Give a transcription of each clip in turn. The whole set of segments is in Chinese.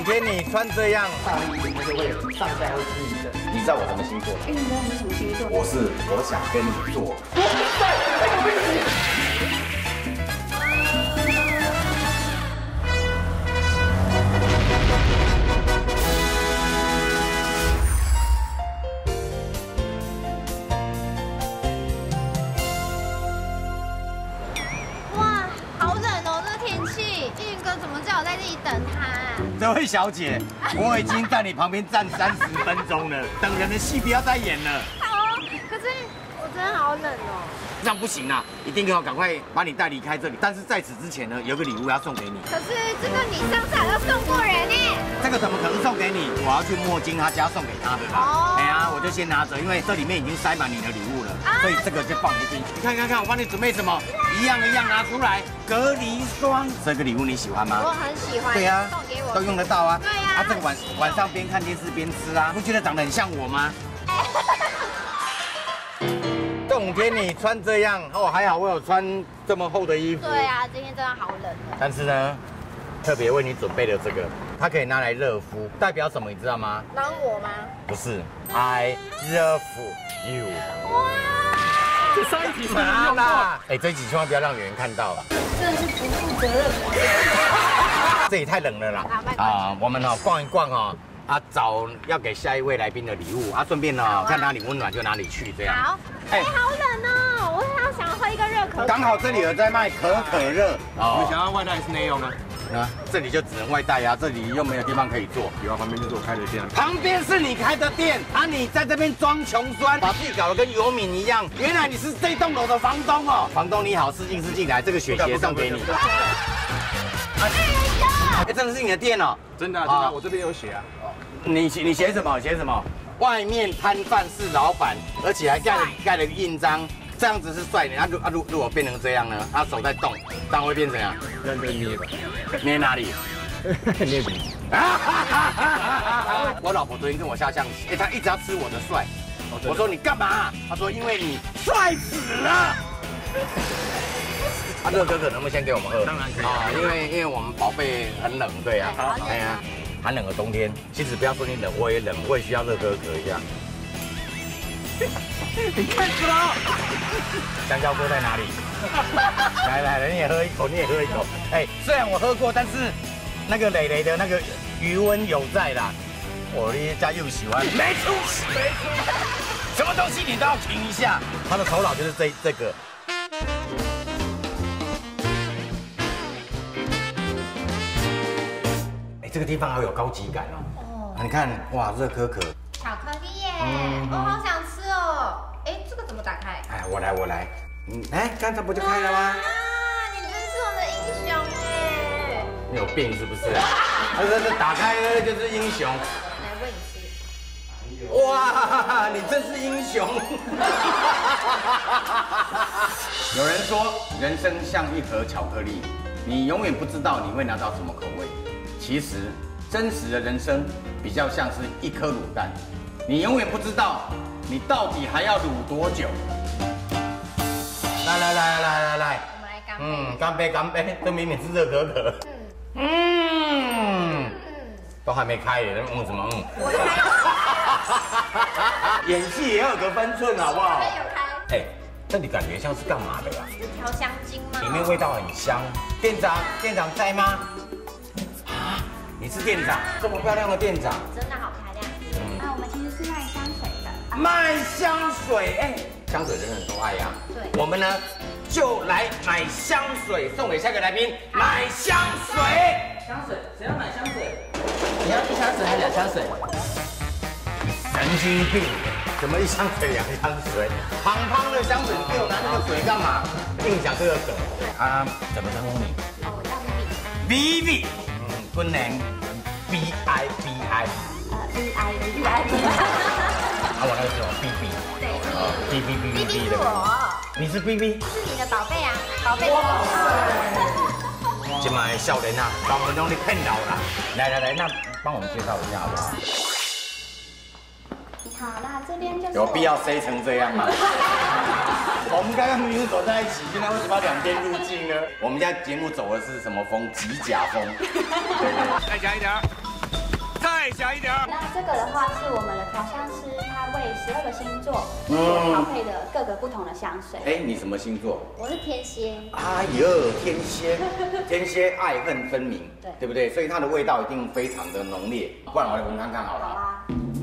天你穿这样， 大力一定就会有上下会失衡的。 你知道我什么星座吗？ 你知道你是什么星座？ 我想跟你做。 哇，好冷哦，这个天气。依云哥怎么叫我在这里等他啊？ 这位小姐，我已经在你旁边站30分钟了，等人的戏不要再演了。 好哦，可是我真的好冷哦。 这样不行啊，一定要赶快把你带离开这里。但是在此之前呢，有个礼物要送给你。 可是这个你上次好像送过人哎。 这个怎么可能送给你？我要去墨金他家送给他的啦。 哦。 哎呀，我就先拿着，因为这里面已经塞满你的礼物了，所以这个就放不进去。你看看看，我帮你准备什么？一样拿出来。隔离霜，这个礼物你喜欢吗？ 我很喜欢。 对呀， 送给我都用得到啊。 对呀。 这个晚上边看电视边吃啊，不觉得长得很像我吗？冬天你穿这样哦，还好我有穿这么厚的衣服。 对啊，今天真的好冷哦。 但是呢，特别为你准备了这个，它可以拿来热敷，代表什么你知道吗？ 帮我吗？ 不是 ，I love you。 哇！ 这上一题是拿啦！哎，这一集千万不要让有人看到了。 真的是不负责任。 这里太冷了啦。啊，我们逛一逛哦。找要给下一位来宾的礼物顺便看哪里温暖就哪里去，这样。 好。哎，好冷哦，我好想喝一个热可可。 刚好这里有在卖可乐。 我们想要外带还是内用呢？ 这里就只能外带啊，这里又没有地方可以坐。 有啊，旁边就是我开的店。 旁边是你开的店，你在这边装穷酸，把自己搞得跟游民一样。原来你是这栋楼的房东哦。房东你好，试进来，这个雪鞋送给你。哎，真的是你的店哦？ 真的，我这边有写啊。 你写什么？写什么？外面摊贩是老板，而且还盖了印章，这样子是帅的。如果变成这样呢？手在动，这样会变成啊？ 认真捏吧。 捏哪里？ 捏鼻子。 我老婆昨天跟我下象棋，她一直要吃我的帅。我说你干嘛？她说因为你帅死了。热可可能不能先给我们喝？ 当然可以因为我们宝贝很冷，对啊。哎呀。寒冷的冬天，其实不要说你冷，我也冷，我也需要热可可一下。你看什么？香蕉哥在哪里？来，你也喝一口，哎，虽然我喝过，但是那个蕾蕾的那个余温有在啦。我的家又喜欢，没出息，什么东西你都要停一下。他的头脑就是这个。这个地方好有高级感哦！你看，哇，热可可， 巧克力耶，我好想吃哦！哎，这个怎么打开？ 哎，我来，哎，刚才不就开了吗？ 啊，你真是我的英雄哎！ 你有病是不是啊？这打开就是英雄。 来喂你吃。 哇，你真是英雄！有人说，人生像一盒巧克力，你永远不知道你会拿到什么口味。其实，真实的人生比较像是一颗卤蛋，你永远不知道你到底还要卤多久。来， 我们来干杯。 干杯！这明明是热可可。都还没开耶，什么？演戏也要有个分寸，好不好？ 有开。 哎，这里感觉像是干嘛的呀？ 是调香精吗？ 里面味道很香。店长在吗？你是店长，这么漂亮的店长， 真的好漂亮。 我们其实是卖香水的。 卖香水，哎，香水人人都爱呀。 对， 我们呢就来买香水送给下个来宾，买香水。 香水，谁要买香水？你要一箱水还是2箱水？ 神经病，怎么1箱水2箱水？胖的香水，你给我拿那个水干嘛？硬讲这个梗怎么称呼你？ 我叫 Vivi。不能 B I。我那个是什么 BB？ 对 ，BB 的。你是 BB？ 是你的宝贝啊，宝贝。 今晚少年啊，把我们弄得骗老了。来，那帮我们介绍一下好不好？ 好，那这边就是有必要塞成这样吗？我们刚刚明明走在一起，现在为什么要2边入境呢？我们家节目走的是什么风？极甲风。对， 再加一点。 再小一点。 那这个的话是我们的调香师，他为12个星座所调配的各个不同的香水。 哎，你什么星座？ 我是天蝎。 哎呦，天蝎，天蝎爱恨分明， 对， 对不对？所以它的味道一定非常的浓烈。不然我来闻看看好了。 好啊。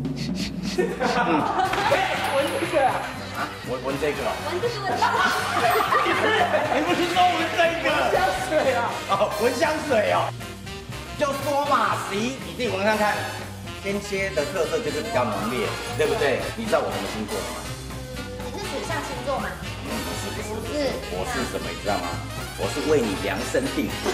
闻这个。 啊，闻这个。 闻这个闻。 你不是说闻这个？香水啊。哦，闻香水哦。就说嘛，你自己闻看看。天蝎的特色就是比较浓烈，对不对？你知道我什么星座吗？ 你是水象星座吗？ 不是。我是什么？你知道吗？我是为你量身定做。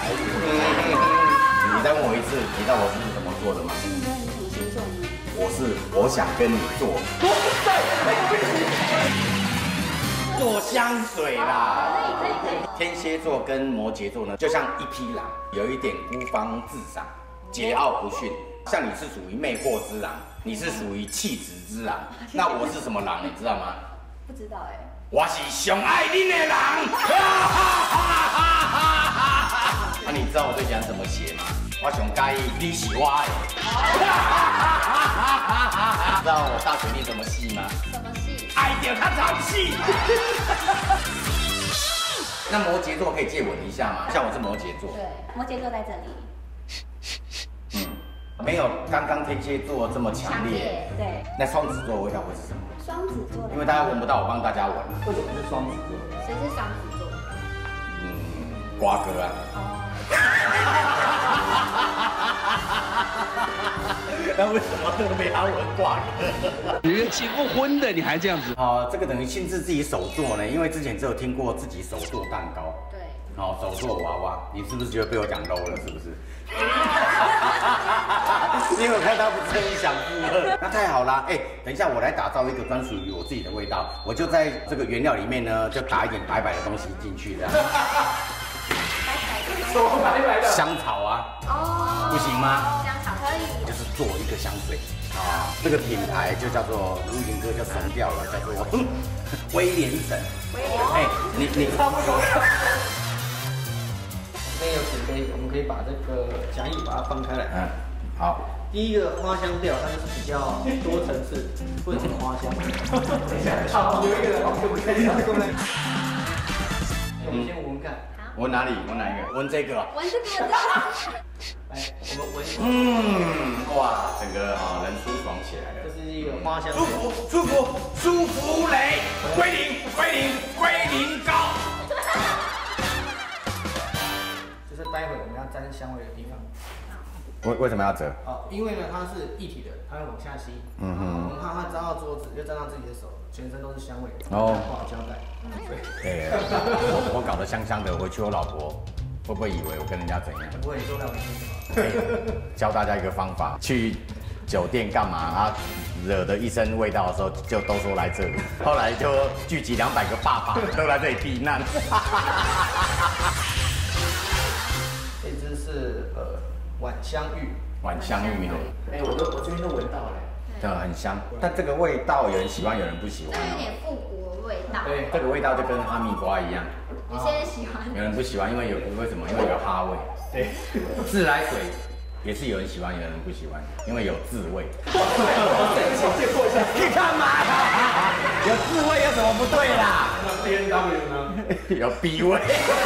你再问我一次，你知道我是怎么做的吗？ 你什么星座呢？ 我想跟你做。做香水啦。天蝎座跟摩羯座呢，就像一匹狼，有一点孤芳自赏，桀骜不驯。像你是属于魅惑之狼，你是属于气质之狼。那我是什么狼？你知道吗？ 不知道哎。 我是上爱你的狼。那你知道我最喜欢怎么写吗？我上介意你是我的。知道我大学念什么系吗？ 什么系？ 爱到他惨死。那摩羯座可以借吻一下吗？像我是摩羯座。 对，摩羯座在这里。 没有刚刚天蝎座这么强烈。 对。 那双子座的味道会是什么？ 双子座的。 因为大家闻不到，我帮大家闻。 为什么是双子座？ 谁是双子座？ 瓜哥啊。那为什么特别要闻瓜哥？ 你结过婚的，你还这样子？ 这个等于亲自自己手做呢，因为之前只有听过自己手做蛋糕。 对。 手做娃娃，你是不是觉得被我讲 low 了？是不是？因为我看他不是很想附和，那太好啦！等一下我来打造一个专属于我自己的味道，我就在这个原料里面呢，就打一点白白的东西进去的。 什么白白的？ 香草啊。不行吗？ 香草可以。 就是做一个香水啊，这个品牌就叫做卢云哥就怂掉了，叫做威廉神。你差不多。 这边有纸杯，我们可以把这个讲义把它翻开来。 好。 第一个花香调，它就是比较多层次，为什么花香？好，有一个人好久不看到过来。我们先闻闻看。 闻哪里？闻哪一个？闻这个。 闻这个。 来，我们闻。 哇，整个人舒爽起来了。 这是一个花香。 舒服雷，归零高。 待会我们要沾香味的地方， 为什么要折？ 因为呢它是一体的，它会往下吸。我们怕它沾到桌子，就沾到自己的手，全身都是香味，不好交代。 对，我搞得香香的，回去我老婆会不会以为我跟人家怎样？ 不会，你说让我听什么？ 教大家一个方法，去酒店干嘛啊？惹得一身味道的时候，就都说来这里。后来就聚集200个爸爸都来这里避难。 这支是晚香玉。 晚香玉的。 我这边都闻到了。 对，很香。但这个味道有人喜欢，有人不喜欢。 这有点复古的味道。 对，这个味道就跟哈密瓜一样。 有些人喜欢。 有人不喜欢，因为为什么？因为有哈味。对。自来水也是有人喜欢，有人不喜欢，因为有自味。你干嘛呀？有自味有什么不对啦？ 那 BMW 呢？ 有 B 味。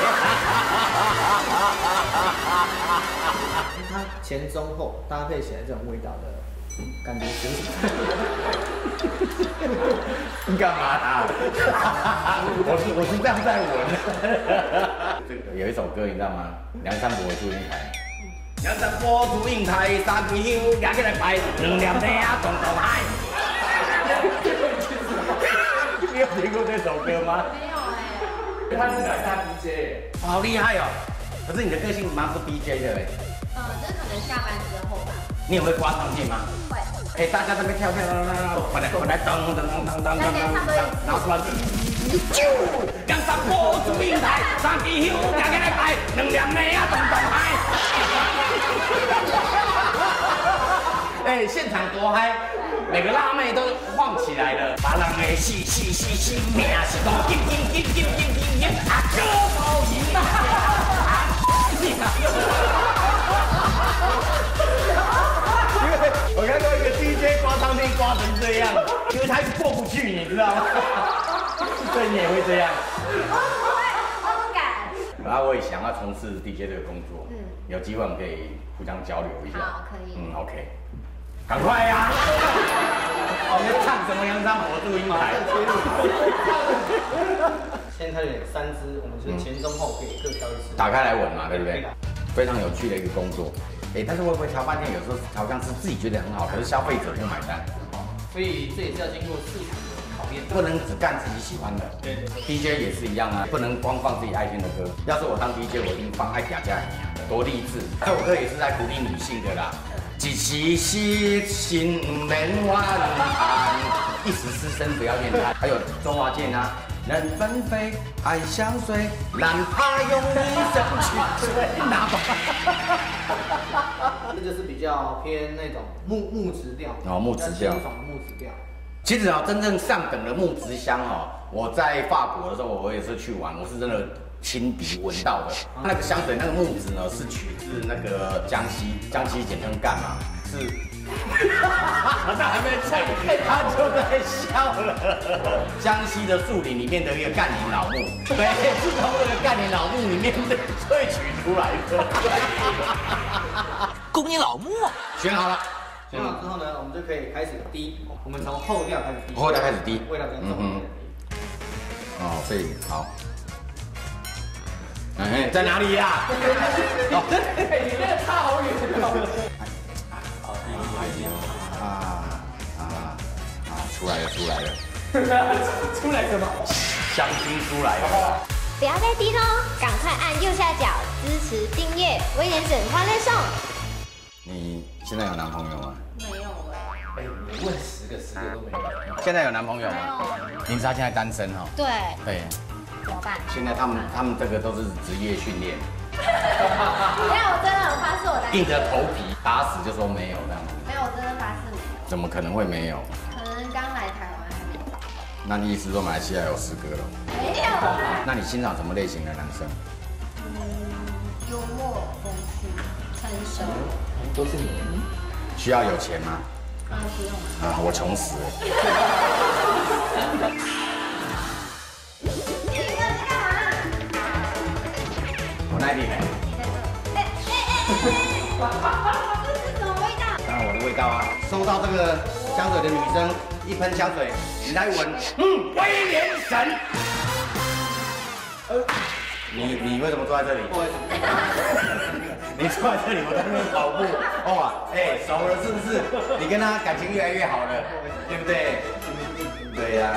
它前中后搭配起来这种味道的感觉就是。 你干嘛啊？我是这样在闻。这个有一首歌你知道吗？梁山伯祝英台。梁山伯祝英台，三支香夹起来摆，2粒星啊动动海。你有听过这首歌吗？ 没有他是大 DJ， 好厉害哦！可是你的个性蛮不 DJ 的哎。 这可能下班之后吧。 你有会刮唱片吗？ 会。 大家在那边跳，回来噔，然后突然梁山伯祝英台，三支香夹起来摆，2粒星啊动动海。现场多嗨！每个辣妹都晃起来了，把人的死，命是讲紧，啊哥无赢啊！因为这样，因为他一直过不去，你知道吗？所以你也会这样。 我不敢。 然后我也想要从事 DJ 这个工作，有机会我们可以互相交流一下。 好，可以。 OK， 赶快呀！我们唱什么洋山火祝英台？ 先开始3支，我们就是前中后可以各挑一支， 打开来闻嘛，对不对？非常有趣的一个工作。但是会不会调半天，有时候调香师自己觉得很好，可是消费者不买单？ 所以这也是要经过市场的考验， 不能只干自己喜欢的。 对。 DJ 也是一样啊，不能光放自己爱听的歌。要是我当 DJ， 我一定放爱嗲嗲的，多励志。这首歌也是在鼓励女性的啦。一时失心不免怨叹，一时失身不要怨叹。还有周华健啊。人纷飞，爱相随，哪怕用一生去追。拿吧。 这就是比较偏那种木质调， 木质调， 清爽的木质调。 其实真正上等的木质香我在法国的时候，我也是去玩，我是真的亲鼻闻到的。那个香水那个木质呢，是取自那个江西简称赣嘛，是。他还没讲，他就在笑了。江西的树林里面的一个赣林老木，对，是从这个赣林老木里面萃取出来的。 供你老木啊！ 选好了。 选好之后呢，我们就可以开始滴。我们从后调开始滴。 后调开始滴， 味道比较重一点。 所以好。在哪里呀？ 你那个差好远。 出来了， 出来什么？ 香精出来了。 不要再低喽，赶快按右下角支持订阅，威廉整花再送。 你现在有男朋友吗？ 没有你问10个都没有。 现在有男朋友吗？林莎现在单身对。 对。 怎么办？ 现在他们这个都是职业训练。 没有，我真的很发誓我单身。 硬着头皮打死就说没有这样。 没有，我真的发誓没有。 怎么可能会没有？ 可能刚来台湾还没找。 那你意思说马来西亚有10个了？ 没有。 那你欣赏什么类型的男生？ 幽默、风趣、成熟。 都是你。 需要有钱吗？ 不用了。 我穷死了。 你在干嘛？ 我那里呢？ 这是什么味道？ 当然我的味道啊！收到这个香水的女生一喷香水，你来闻，威廉神。你为什么坐在这里？你坐在这里，我在那边跑步。熟了是不是？你跟他感情越来越好了，对不对？对呀。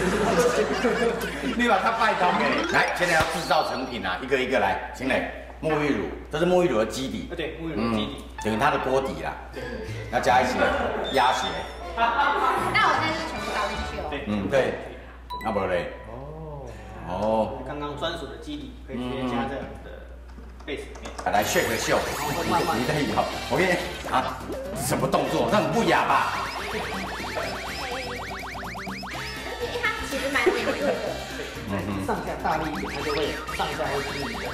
你把他拜托给。来，现在要制造成品啊，一个一个来，秦磊。沐浴乳，这是沐浴乳的基底。 对，沐浴乳的基底， 等于它的锅底啦。要加一些鸭血。 那我现在就全部倒进去哦。 对。那不嘞？ 刚刚专属的基底可以直接加在我们的贝斯里面。 来 shake 秀，你在摇，我跟你什么动作？那很不雅吧？ 它其实蛮黏的。 上下大力一点，它就会上下会均匀的。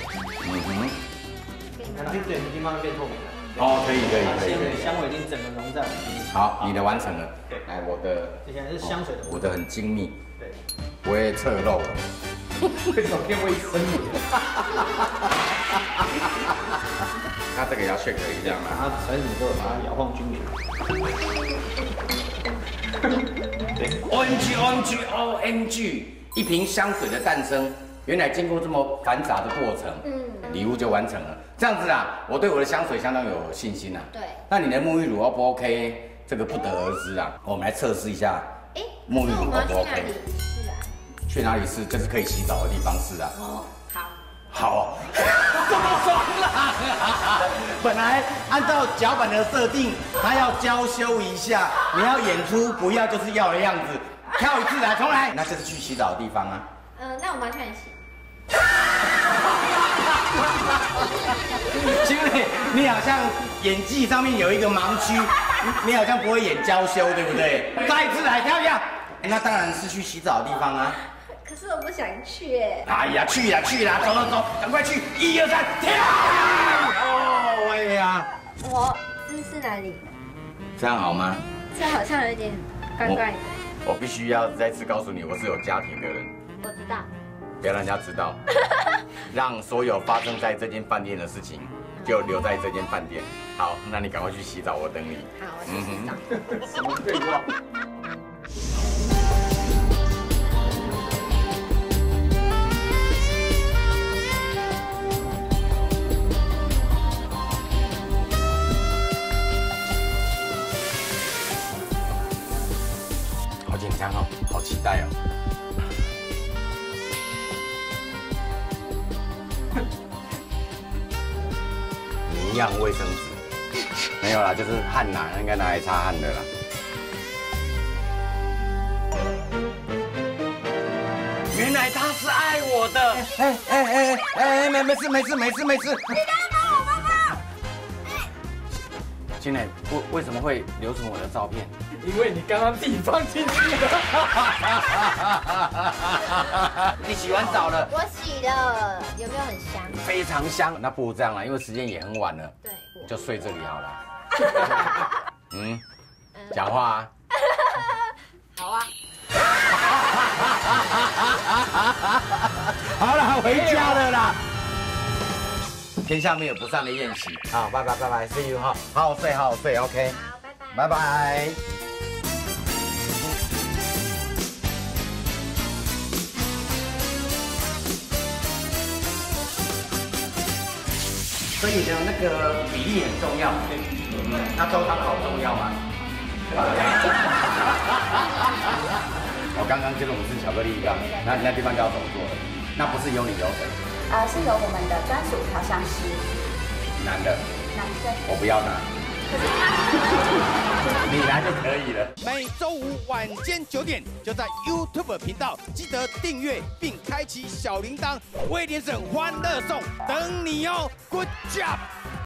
看到对，已经慢慢变透明了。可以。香味已经整个融在我们里面。 好，你的完成了。 对， 来我的。 接下来是香水的。 我的很精密。 对。 不会侧漏。 为什么变卫生了？ 它这个要 shake 一下嘛。 然后甩子之后把它摇晃均匀。 对 ，OMG，一瓶香水的诞生，原来经过这么繁杂的过程，礼物就完成了。这样子啊，我对我的香水相当有信心啊。 对。 那你的沐浴乳 O 不 OK？这个不得而知啊。我们来测试一下。沐浴乳 O 不 OK？去哪里试？就是可以洗澡的地方试啊。好，这么爽啦！本来按照脚本的设定，他要娇羞一下，你要演出不要就是要的样子，跳一次来，重来。那就是去洗澡的地方啊。 那我完全洗。 经理，你好像演技上面有一个盲区，你好像不会演娇羞，对不对？再一次来跳一下。那当然是去洗澡的地方啊。 可是我不想去哎。 哎呀，去啦，走，赶快去！1、2、3，跳！ 我姿势哪里？ 这样好吗？ 这好像有点怪怪的。 我必须要再次告诉你，我是有家庭的人， 我知道。 不要让人家知道，让所有发生在这间饭店的事情就留在这间饭店。好，那你赶快去洗澡，我等你。 好，我去洗澡。 什么废话？ 好紧张哦，好期待哦。一样卫生纸没有啦，就是汗呐，应该拿来擦汗的啦。原来他是爱我的。没事。你刚刚帮我抱抱。青磊，为什么会留存我的照片？ 因为你刚刚自己放进去的。 你洗完澡了？ 我洗了，有没有很香？ 非常香。那不如这样啦，因为时间也很晚了， 对， 就睡这里好了。讲话啊。 好啊。 好了，回家了啦。天下没有不散的宴席。好，拜拜，See you 哈，好好睡 ，OK。 好，拜拜。 拜拜。所以呢，那个比例很重要。那粥汤好重要吗？我刚刚就是我们吃巧克力缸，那地方叫怎么做的？那不是由你流程？ 是由我们的专属调香师。 男的？ 男生。 我不要拿。你来就可以了。 每周五晚间9点，就在 YouTube 频道记得订阅并开启小铃铛，威廉省欢乐颂等你哦 ，Good job！